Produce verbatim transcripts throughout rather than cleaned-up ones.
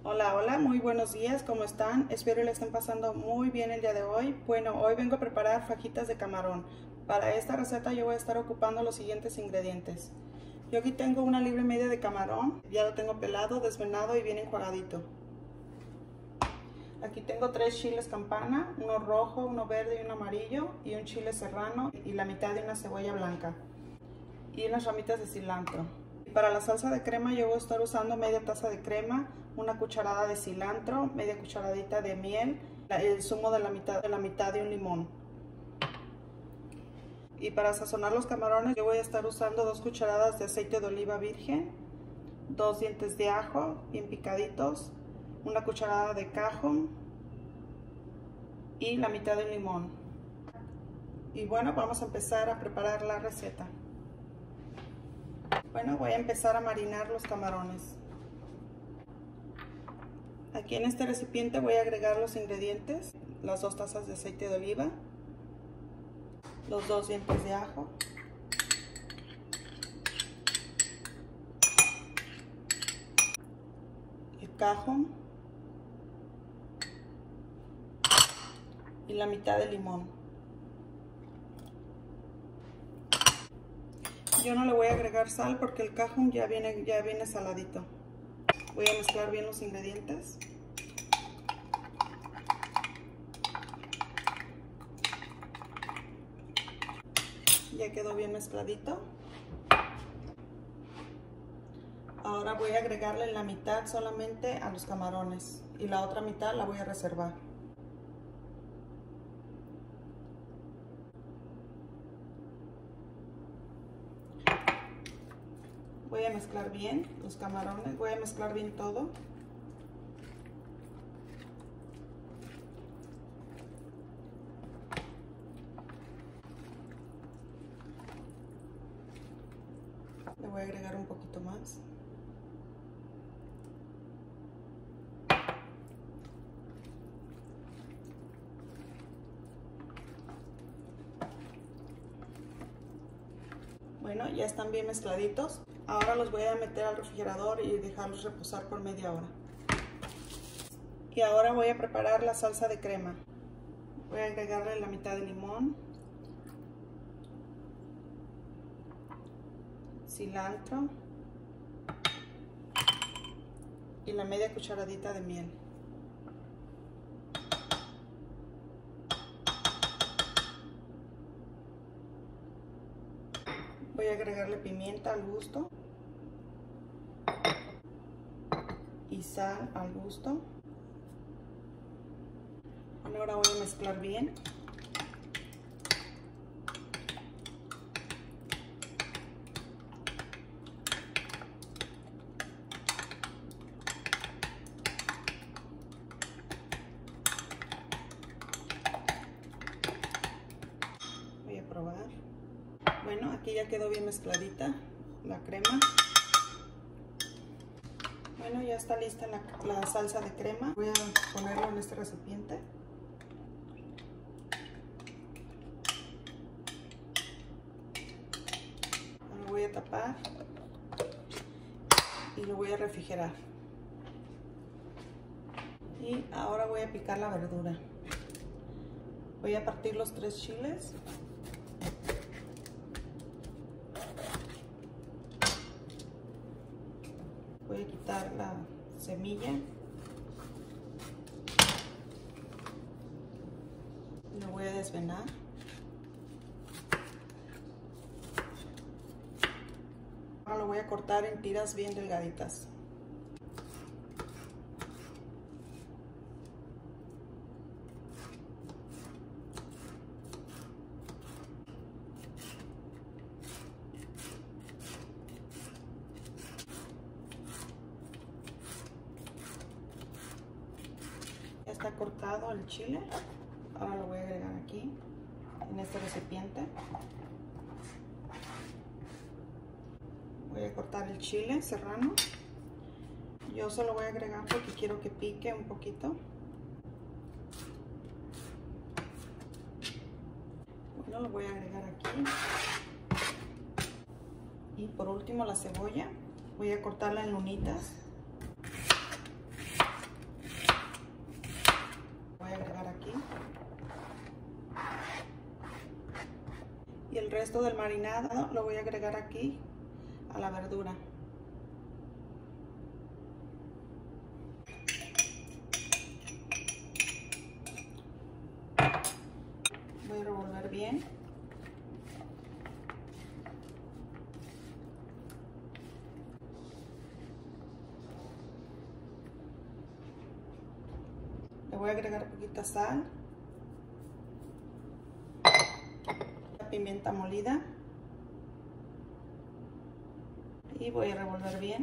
Hola, hola, muy buenos días, ¿cómo están? Espero que le estén pasando muy bien el día de hoy. Bueno, hoy vengo a preparar fajitas de camarón. Para esta receta yo voy a estar ocupando los siguientes ingredientes. Yo aquí tengo una libra y media de camarón, ya lo tengo pelado, desvenado y bien enjuagadito. Aquí tengo tres chiles campana, uno rojo, uno verde y uno amarillo, y un chile serrano y la mitad de una cebolla blanca y unas ramitas de cilantro. Para la salsa de crema yo voy a estar usando media taza de crema, una cucharada de cilantro, media cucharadita de miel, el zumo de la mitad de la mitad de un limón. Y para sazonar los camarones yo voy a estar usando dos cucharadas de aceite de oliva virgen, dos dientes de ajo bien picaditos, una cucharada de cajón y la mitad de un limón. Y bueno, vamos a empezar a preparar la receta. Bueno, voy a empezar a marinar los camarones. Aquí en este recipiente voy a agregar los ingredientes, las dos tazas de aceite de oliva, los dos dientes de ajo, el cajón y la mitad de limón. Yo no le voy a agregar sal porque el cajón ya viene, ya viene saladito. Voy a mezclar bien los ingredientes. Ya quedó bien mezcladito. Ahora voy a agregarle la mitad solamente a los camarones y la otra mitad la voy a reservar. Voy a mezclar bien los camarones, voy a mezclar bien todo. Le voy a agregar un poquito más. Bueno, ya están bien mezcladitos. Ahora los voy a meter al refrigerador y dejarlos reposar por media hora. Y ahora voy a preparar la salsa de crema. Voy a agregarle la mitad de limón, cilantro y la media cucharadita de miel. Voy a agregarle pimienta al gusto y sal al gusto. Ahora voy a mezclar bien. Voy a probar. Bueno, aquí ya quedó bien mezcladita la crema. Bueno, ya está lista la, la salsa de crema. Voy a ponerlo en este recipiente. Ahora voy a tapar y lo voy a refrigerar. Y ahora voy a picar la verdura. Voy a partir los tres chiles. Voy a quitar la semilla. Lo voy a desvenar. Ahora lo voy a cortar en tiras bien delgaditas. Ya está cortado el chile. Ahora lo voy a agregar aquí en este recipiente. Voy a cortar el chile serrano. Yo solo voy a agregar porque quiero que pique un poquito. Bueno, lo voy a agregar aquí. Y por último la cebolla. Voy a cortarla en lunitas. resto del marinado lo voy a agregar aquí a la verdura. Voy a revolver bien. Le voy a agregar poquita sal, pimienta molida y voy a revolver bien.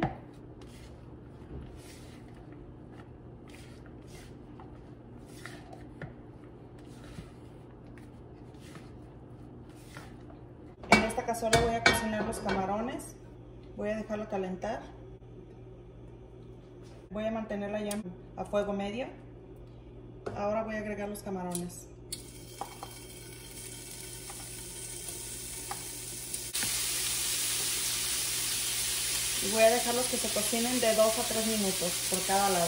En esta cazuela voy a cocinar los camarones. Voy a dejarlo calentar. Voy a mantener la llama a fuego medio. Ahora voy a agregar los camarones. Y voy a dejarlos que se cocinen de dos a tres minutos por cada lado.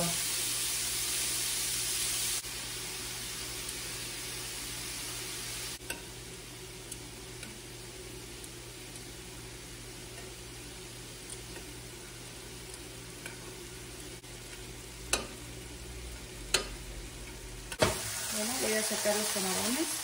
Bueno, voy a sacar los camarones.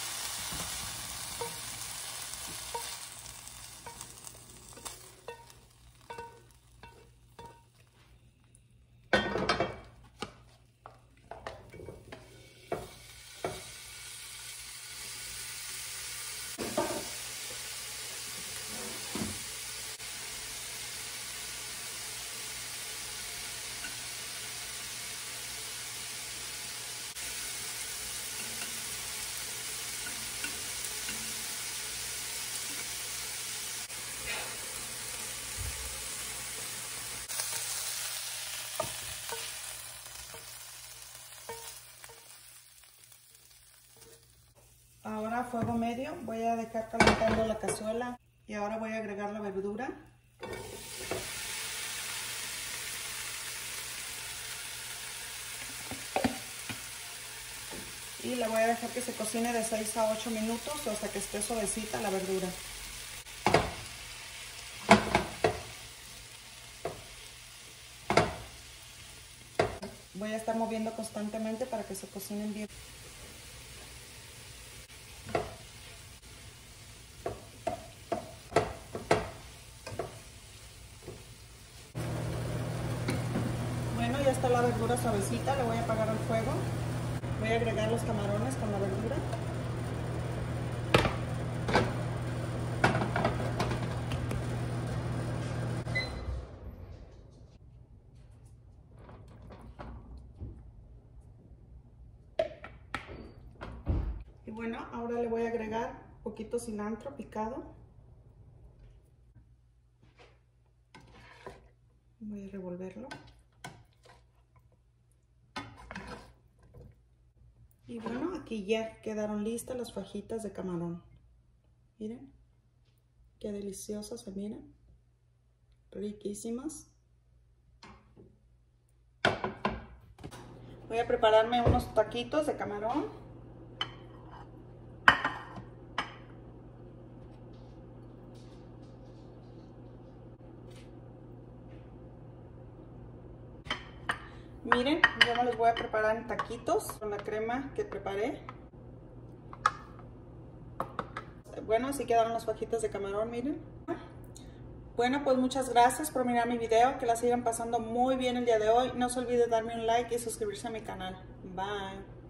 Ahora a fuego medio voy a dejar calentando la cazuela y ahora voy a agregar la verdura. Y la voy a dejar que se cocine de seis a ocho minutos hasta que esté suavecita la verdura. Voy a estar moviendo constantemente para que se cocinen bien. Bueno, ya está la verdura suavecita, le voy a apagar el fuego. Voy a agregar los camarones con la verdura. Y bueno, ahora le voy a agregar poquito cilantro picado. Voy a revolverlo. Y bueno, aquí ya quedaron listas las fajitas de camarón. Miren, qué deliciosas se miran. Riquísimas. Voy a prepararme unos taquitos de camarón. Miren, yo me los voy a preparar en taquitos con la crema que preparé. Bueno, así quedaron las fajitas de camarón, miren. Bueno, pues muchas gracias por mirar mi video. Que la sigan pasando muy bien el día de hoy. No se olviden darme un like y suscribirse a mi canal. Bye.